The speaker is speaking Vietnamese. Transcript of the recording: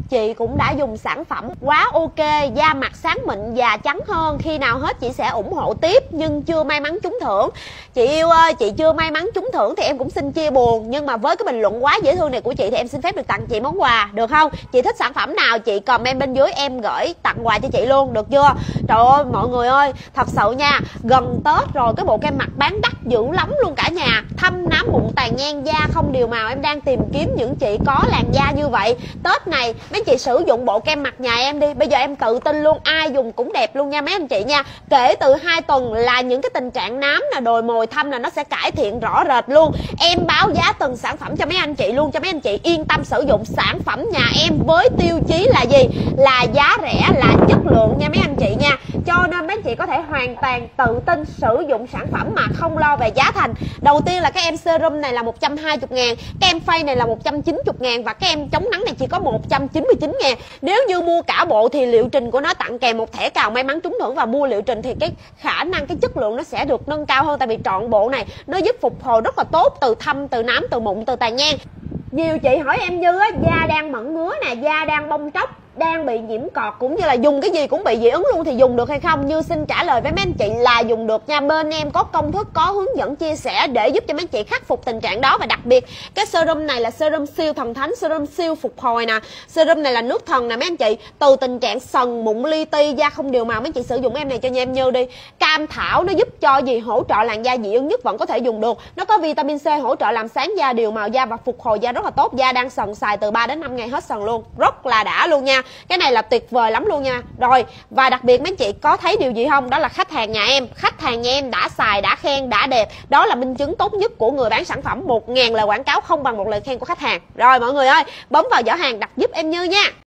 chị cũng đã dùng sản phẩm quá ok, da mặt sáng mịn, da trắng hơn. Khi nào hết chị sẽ ủng hộ tiếp, nhưng chưa may mắn trúng thưởng. Chị yêu ơi, chị chưa may mắn trúng thưởng thì em cũng xin chia buồn, nhưng mà với cái bình luận quá dễ thương này của chị thì em xin phép được tặng chị món quà, được không? Chị thích sản phẩm nào chị comment bên dưới, em gửi tặng quà cho chị luôn, được chưa? Trời ơi mọi người ơi, thật sự nha, gần Tết rồi, cái bộ kem mặt bán đắt dữ lắm luôn cả nhà. Thâm nám mụn tàn nhang, da không đều màu, em đang tìm kiếm những chị có làn da như vậy. Tết này mấy chị sử dụng bộ kem mặt nhà em đi, bây giờ em tự tin luôn, ai dùng cũng đẹp luôn nha mấy anh chị nha. Kể từ 2 tuần là những cái tình trạng nám là đồi mồi thâm là nó sẽ cải thiện rõ rệt luôn. Em báo giá từng sản phẩm cho mấy anh chị luôn, cho mấy anh chị yên tâm sử dụng sản phẩm nhà em với tiêu chí là gì? Là giá rẻ, là chất lượng nha mấy anh chị nha. Cho nên mấy anh chị có thể hoàn toàn tự tin sử dụng sản phẩm mà không lo về giá thành. Đầu tiên là cái em serum này là 120.000, cái em face này là 190.000 và cái em chống nắng này chỉ có 199.000. Nếu như mua cả bộ thì liệu trình của nó tặng kèm một thẻ cào may mắn trúng thưởng, và mua liệu trình thì cái khả năng, cái chất lượng nó sẽ được nâng cao hơn, tại vì trọn bộ này nó giúp phục hồi rất là tốt từ thâm, từ nám, từ mụn, từ tàn nhang. Nhiều chị hỏi em Như á, da đang mẩn ngứa nè, da đang bong tróc, đang bị nhiễm cọt, cũng như là dùng cái gì cũng bị dị ứng luôn thì dùng được hay không? Như xin trả lời với mấy anh chị là dùng được nha. Bên em có công thức, có hướng dẫn chia sẻ để giúp cho mấy anh chị khắc phục tình trạng đó. Và đặc biệt cái serum này là serum siêu thần thánh, serum siêu phục hồi nè. Serum này là nước thần nè mấy anh chị. Từ tình trạng sần, mụn, li ti, da không đều màu, mấy anh chị sử dụng em này cho nhà em Như đi. Cam thảo nó giúp cho gì? Hỗ trợ làn da dị ứng nhất vẫn có thể dùng được. Nó có vitamin C hỗ trợ làm sáng da, điều màu da và phục hồi da rất là tốt. Da đang sần xài từ 3 đến 5 ngày hết sần luôn, rất là đã luôn nha. Cái này là tuyệt vời lắm luôn nha. Rồi, và đặc biệt mấy anh chị có thấy điều gì không? Đó là khách hàng nhà em, khách hàng nhà em đã xài, đã khen, đã đẹp. Đó là minh chứng tốt nhất của người bán sản phẩm. 1000 lời quảng cáo không bằng một lời khen của khách hàng. Rồi mọi người ơi, bấm vào giỏ hàng đặt giúp em Như nha.